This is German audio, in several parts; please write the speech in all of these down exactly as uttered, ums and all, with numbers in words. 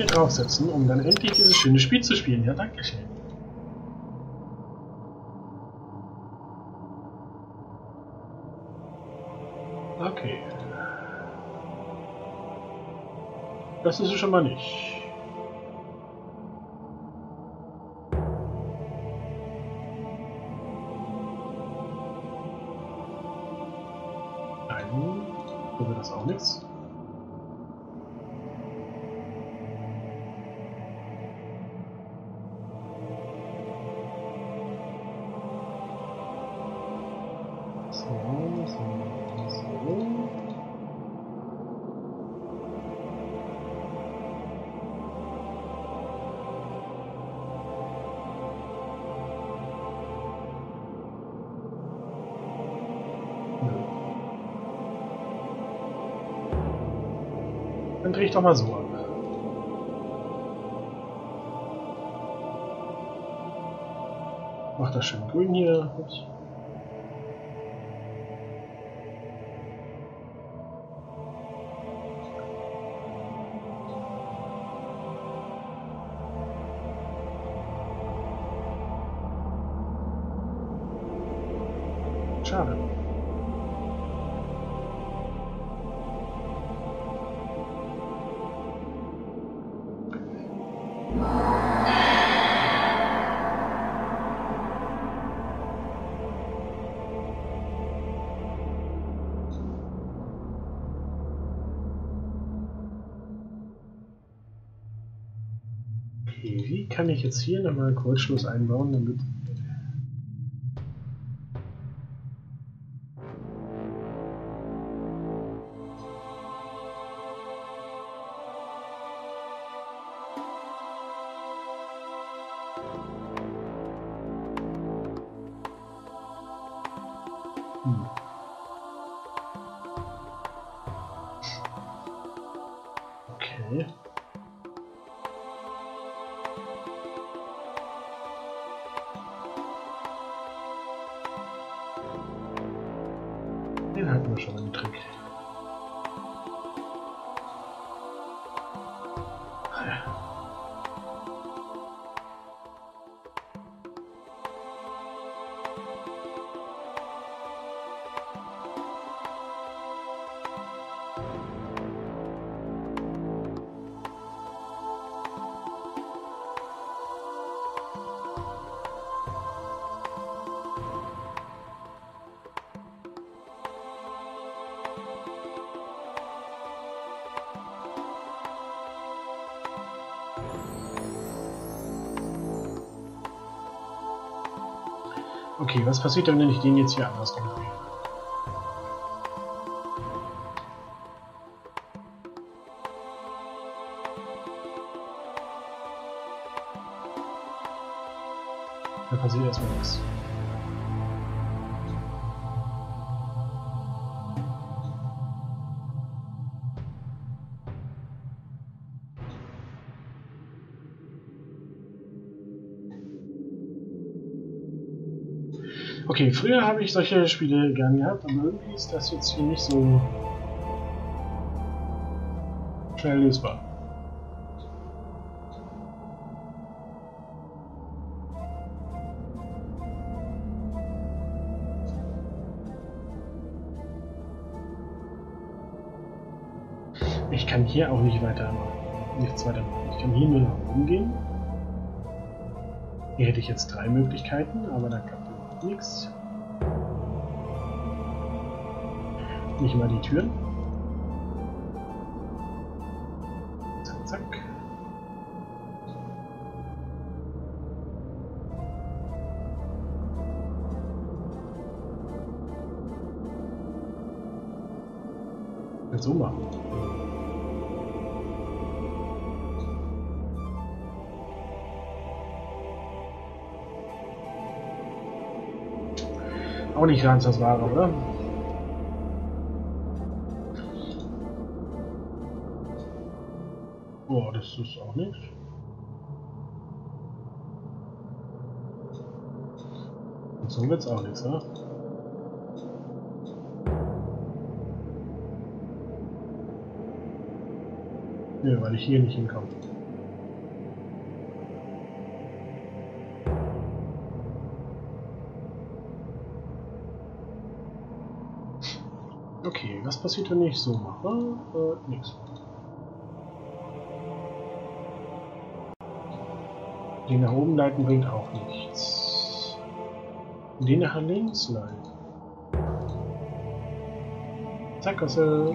hier draufsetzen, um dann endlich dieses schöne Spiel zu spielen. Ja, danke schön. Okay. Das ist es schon mal nicht. Nein, so wird das auch nichts. So, so, so. Dann drehe ich doch mal so ab. Mach das schön grün hier. Ups. Schade. Okay, wie kann ich jetzt hier nochmal einen Kurzschluss einbauen, damit... Hm. Okay. Den hatten wir schon einen Trick. Ja. Okay, was passiert denn, wenn ich den jetzt hier anders drehe? Da passiert erstmal nichts. Okay, früher habe ich solche Spiele gern gehabt, aber irgendwie ist das jetzt hier nicht so schnell lösbar. Ich kann hier auch nicht weiter nichts weiter machen. Ich kann hier nur nach oben gehen. Hier hätte ich jetzt drei Möglichkeiten, aber da klappt nichts. Nicht mal die Türen. Zack, zack. Jetzt so machen. Auch nicht ganz das Wahre, oder? Oh, das ist auch nichts. Und so wird's auch nichts, ne? Nö, weil ich hier nicht hinkomme. Okay, was passiert, wenn ich so mache? Äh, nix. Den nach oben leiten bringt auch nichts. Den nach links leiten. Sackgasse.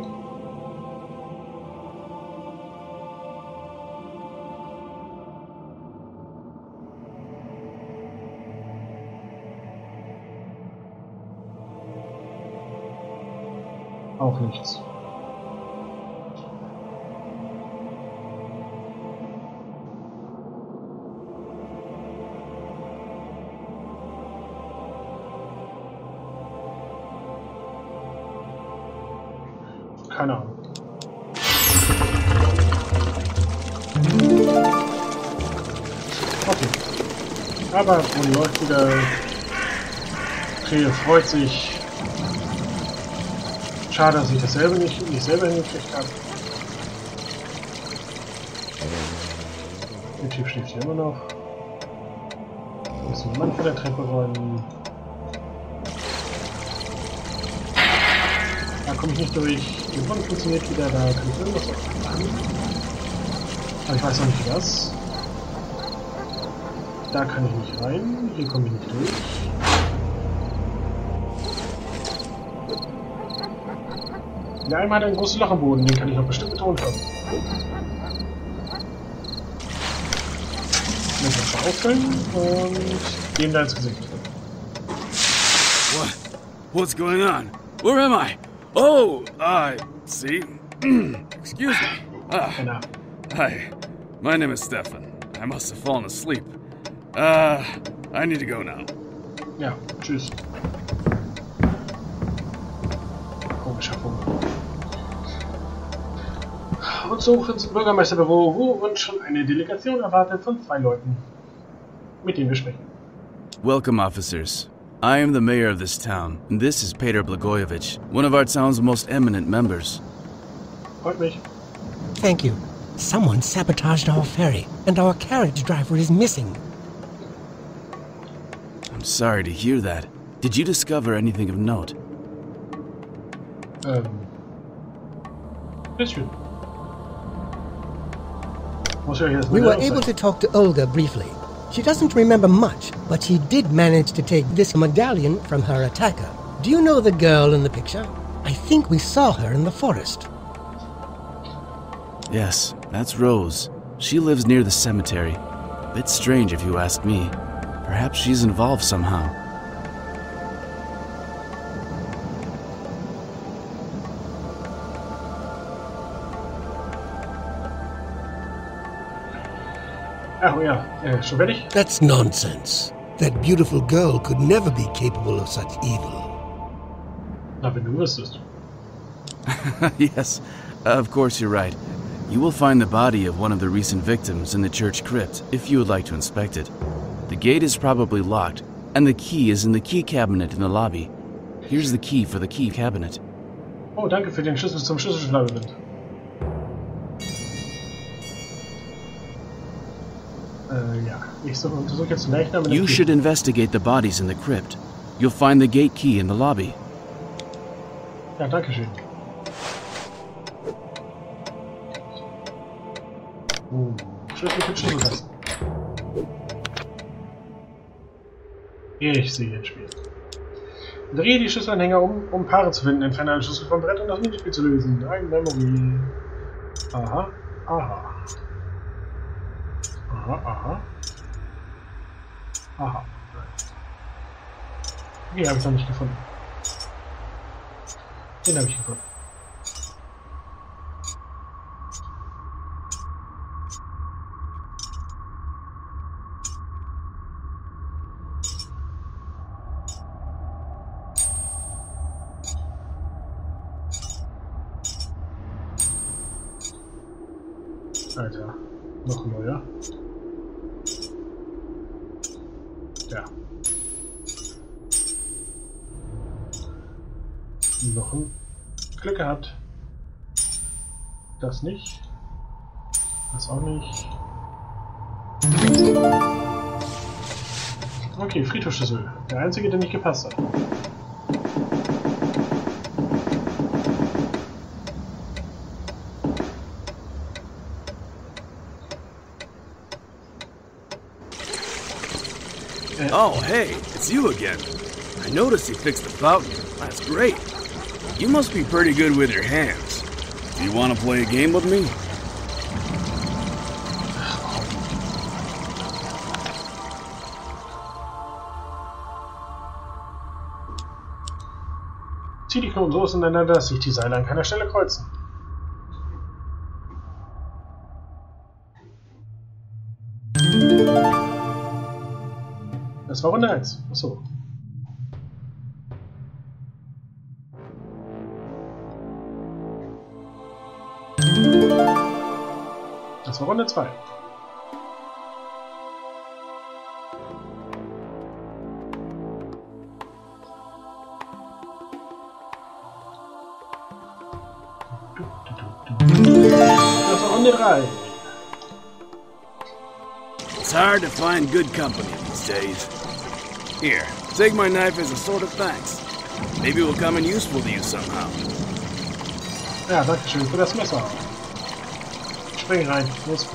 Auch nichts. Keine Ahnung. Okay. Aber Brunnen läuft wieder. Krähe freut sich. Schade, dass ich dasselbe nicht, nicht selber hingekriegt habe. Der Typ schläft hier immer noch. Ich muss den Mann von der Treppe räumen. Da komme ich nicht durch. Die Wand funktioniert wieder, da kann ich irgendwas machen. Aber ich weiß noch nicht was. Da kann ich nicht rein. Hier komme ich nicht durch. Der einmal hat ein großes Loch am Boden, den kann ich noch bestimmt betont haben. Den kann ich auffüllen und den da ins Gesicht. What? What's going on? Where am I? Oh, I see. Excuse me. Ah, Genau. hi. My name is Stefan. I must have fallen asleep. Uh, I need to go now. Ja, tschüss. Komischer Vogel. Und so ins Bürgermeisterbüro, wo uns schon eine Delegation erwartet von zwei Leuten, mit denen wir sprechen. Welcome, officers. I am the mayor of this town, and this is Peter Blagojevich, one of our town's most eminent members. Freut mich. Thank you. Someone sabotaged our ferry, and our carriage driver is missing. I'm sorry to hear that. Did you discover anything of note? Ähm. Bisschen. Muss ich jetzt We mal were able to talk to Olga briefly. She doesn't remember much, but she did manage to take this medallion from her attacker. Do you know the girl in the picture? I think we saw her in the forest. Yes, that's Rose. She lives near the cemetery. Bit strange if you ask me. Perhaps she's involved somehow. Ach ja, äh, schon fertig? That's nonsense. That beautiful girl could never be capable of such evil. Na, wenn du wüsstest. Yes, of course you're right. You will find the body of one of the recent victims in the church crypt, if you would like to inspect it. The gate is probably locked, and the key is in the key cabinet in the lobby. Here's the key for the key cabinet. Oh, danke für den Schlüssel zum Schlüsselschlagerbild. Äh, ja. Ich so, untersuche jetzt den Leichnam in der You Küche. should investigate the bodies in the crypt. You'll find the gate key in the lobby. Ja, danke schön. Oh, Schlüssel für Schlüsselkasten. Ich sehe jetzt Spiel. Drehe die Schlüsselanhänger um, um Paare zu finden. Entferne einen Schlüssel vom Brett, um das Minispiel zu lösen. Ein Memory. Aha, aha. Aha, aha. Aha. Den habe ich noch nicht gefunden. Den habe ich gefunden. Alter, noch ein neuer. Ja. Noch ein Glück gehabt. Das nicht. Das auch nicht. Okay, Friedhofsschlüssel. Der einzige, der nicht gepasst hat. Oh, hey, it's you again. I noticed you fixed the fountain. That's great. You must be pretty good with your hands. Do you want to play a game with me? Zieh die Knoten so auseinander, dass sich die Seile an keiner Stelle kreuzen. Das war Runde eins. Achso. Das war Runde zwei. Das war Runde drei. It's hard to find good company these days. Here, take my knife as a sort of thanks. Maybe it will come in useful to you somehow. Ja, danke schön für das Messer. Spring rein, los.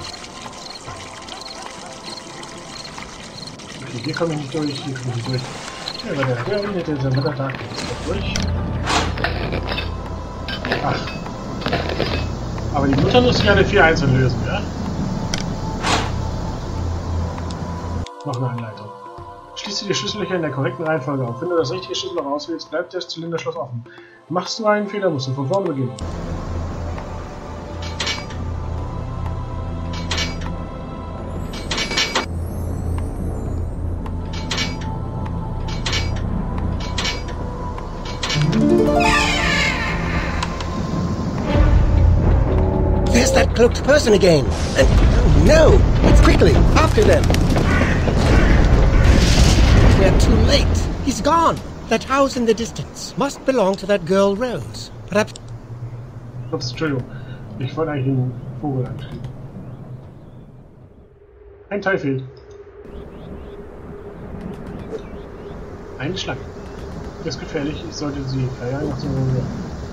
Okay, hier komme ich nicht durch, hier komme ich nicht durch. Ja, aber der Hörwindet ist am Mittertag durch. Ach. Aber die Mutter muss sich alle vier einzeln lösen, ja? Noch eine Anleitung. Schließe die Schlüssellöcher in der korrekten Reihenfolge auf. Wenn du das richtige Schlüsselloch auswählst, bleibt das Zylinderschloss offen. Machst du einen Fehler, musst du von vorne beginnen. There's that cloaked person again. And oh no! Let's quickly after them. We're too late. He's gone. That house in the distance must belong to that girl Rose. Perhaps. Ups, Entschuldigung. Ich wollte eigentlich den Vogel anschieben. Ein Teil fehlt. Eine Schlange. Das ist gefährlich. Ich sollte sie verjagen nach so einem.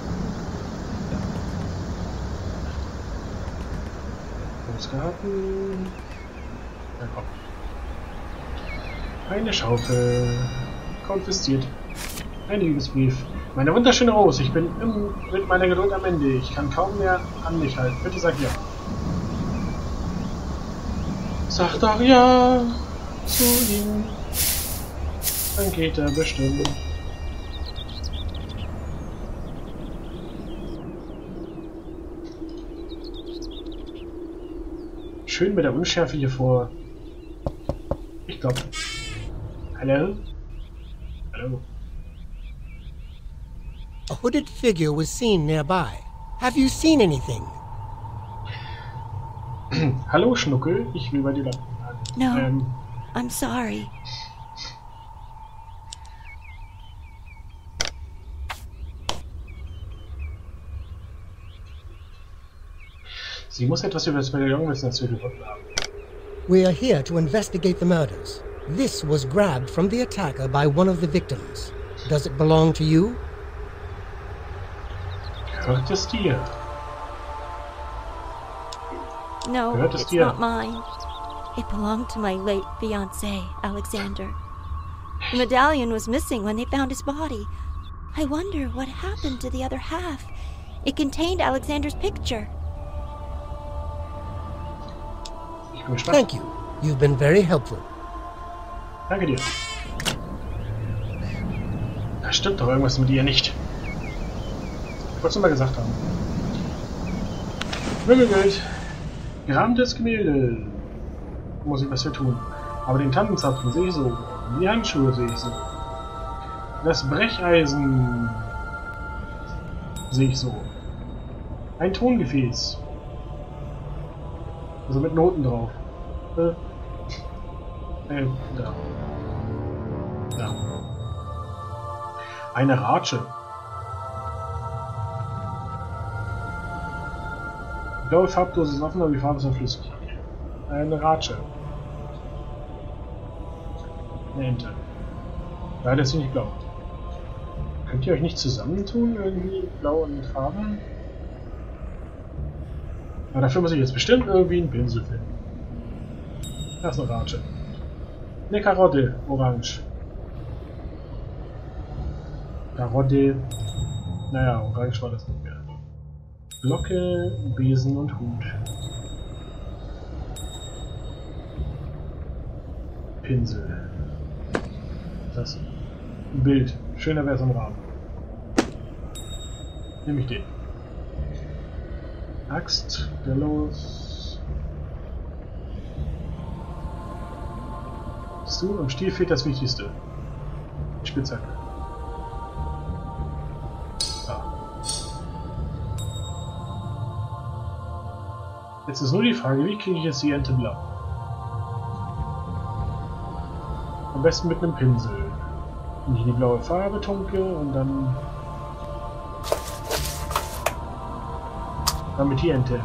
Ausgehalten. Ja, komm. Eine Schaufel. Konfisziert. Ein Liebesbrief. Meine wunderschöne Rose, ich bin im, mit meiner Geduld am Ende. Ich kann kaum mehr an mich halten. Bitte sag ja. Sag doch ja zu ihm. Dann geht er bestimmt. Schön mit der Unschärfe hier vor. Ich glaube. Hallo? Hallo? a hooded figure was seen nearby. Have you seen anything? Hallo Schnuckel, ich will bei dir landen. No, Ähm, I'm sorry. sie muss etwas über das Medaillon wissen, das wir gefunden haben. We are here to investigate the murders. This was grabbed from the attacker by one of the victims. Does it belong to you? Gehört es dir? No, Gehört es it's dir? not mine. It belonged to my late fiancé, Alexander. The medallion was missing when they found his body. I wonder what happened to the other half. It contained Alexander's picture. Ich bin gespannt. Thank you. You've been very helpful. Danke dir. Da stimmt doch irgendwas mit ihr nicht. Ich wollte es mal gesagt haben. Wimmelgeld. Gerahmtes Gemälde. Muss ich was für tun. Aber den Tannenzapfen sehe ich so. Die Handschuhe sehe ich so. Das Brecheisen sehe ich so. Ein Tongefäß. Also mit Noten drauf. Äh, äh, da. Da. Eine Ratsche. Die blaue Farbdose ist offen, aber die Farbe ist noch flüssig. Eine Ratsche. Eine Ente. Leider ist sie nicht blau. Könnt ihr euch nicht zusammentun, irgendwie blau und Farben? Aber dafür muss ich jetzt bestimmt irgendwie einen Pinsel finden. Das ist eine Ratsche. Eine Karotte, orange. Karotte. Naja, orange war das nicht mehr. Glocke, Besen und Hut. Pinsel. Das Bild. Schöner wäre es im Rahmen. Nehme ich den. Axt, Gallows. Siehst du, am Stiel fehlt das Wichtigste. Die Spitzhacke. Ah. Jetzt ist nur die Frage, wie kriege ich jetzt die Ente blau? Am besten mit einem Pinsel. Wenn ich die blaue Farbe tunke und dann damit die Ente.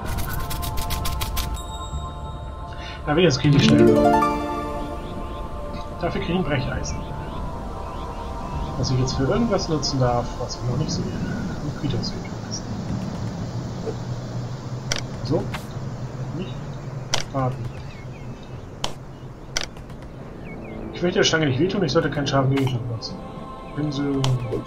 Aber jetzt kriege ich schnell blau. Dafür kriege ich ein Brecheisen. Was ich jetzt für irgendwas nutzen darf, was ich noch nicht sehe. Ein Friedhofsweg. So. Nicht. Warten. Ich möchte der Stange nicht wehtun, ich sollte keinen scharfen Gegenstand nutzen. Pinsel.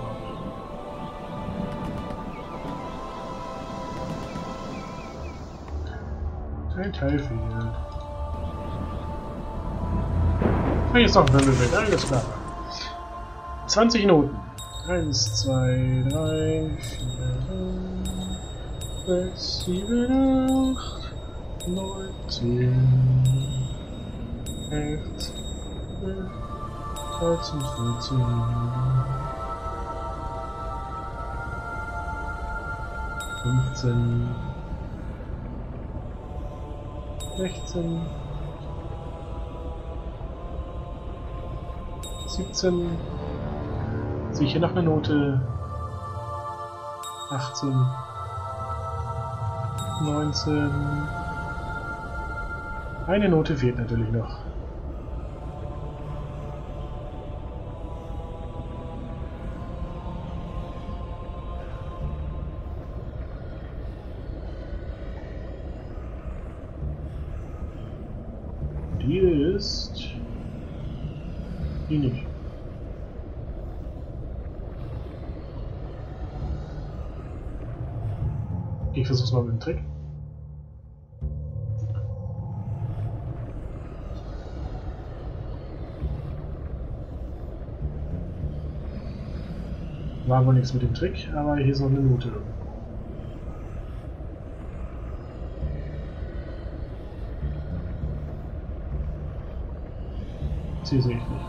Ein Teil fehlt. Ah, jetzt noch ein Wimmelbild, alles klar. zwanzig Noten. eins, zwei, drei, vier, fünf, sechs, sieben, acht, neun, zehn, elf, zwölf, dreizehn, vierzehn, fünfzehn, sechzehn, siebzehn, sehe ich hier noch eine Note, achtzehn, neunzehn, eine Note fehlt natürlich noch. Die ist die nicht. Ich versuch's mal mit dem Trick. War wohl nichts mit dem Trick, aber hier ist noch eine Note. Sie sehe ich nicht.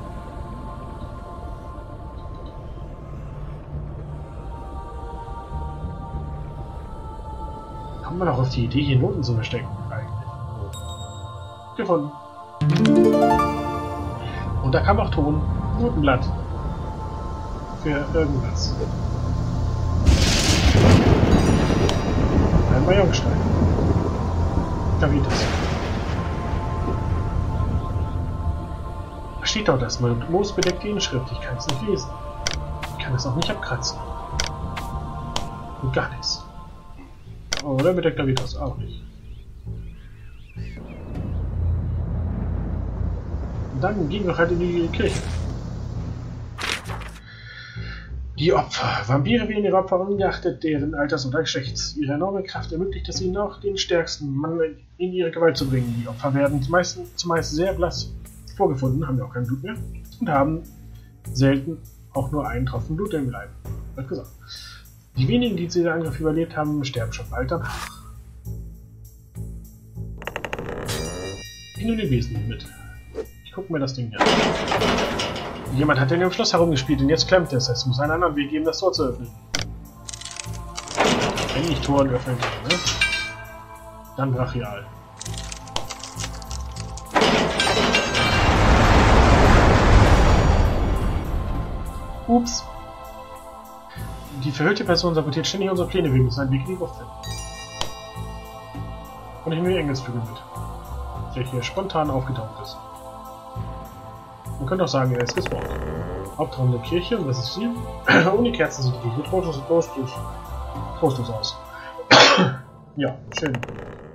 Kommt man auch auf die Idee, hier Noten zu verstecken? Eigentlich. Gefunden. Und da kam auch Ton. Notenblatt. Für irgendwas. Ein Bajongstein. Gravitas. Steht dort das Moos bedeckt die Inschrift. Ich kann es nicht lesen. Ich kann es auch nicht abkratzen. Und gar nichts. Oder bedeckt Gravitas auch nicht. Und dann ging wir halt in die Kirche. Die Opfer. Vampire wählen ihre Opfer ungeachtet deren Alters oder Geschlechts. Ihre enorme Kraft ermöglicht es ihnen auch, den stärksten Mann in ihre Gewalt zu bringen. Die Opfer werden zumeist, zumeist sehr blass vorgefunden, haben ja auch kein Blut mehr und haben selten auch nur einen Tropfen Blut im Leib. Wird gesagt. Die wenigen, die diesen Angriff überlebt haben, sterben schon bald danach. Ich nehme den Besen mit. Ich gucke mir das Ding hier an. Jemand hat in dem Schloss herumgespielt und jetzt klemmt es. Es muss einen anderen Weg geben, das Tor zu öffnen. Wenn ich Toren öffnen kann, ne? Dann brachial. Ups. Die verhüllte Person sabotiert ständig unsere Pläne. Wir müssen einen Weg in die Luft finden. Und ich nehme die Engelsflügel mit. Der hier spontan aufgetaucht ist. Man könnte auch sagen, er ist gespawnt. Hauptraum der Kirche, und was ist hier? Ohne Kerzen sieht die Kirche trostlos, trostlos, trostlos aus. Ja, schön.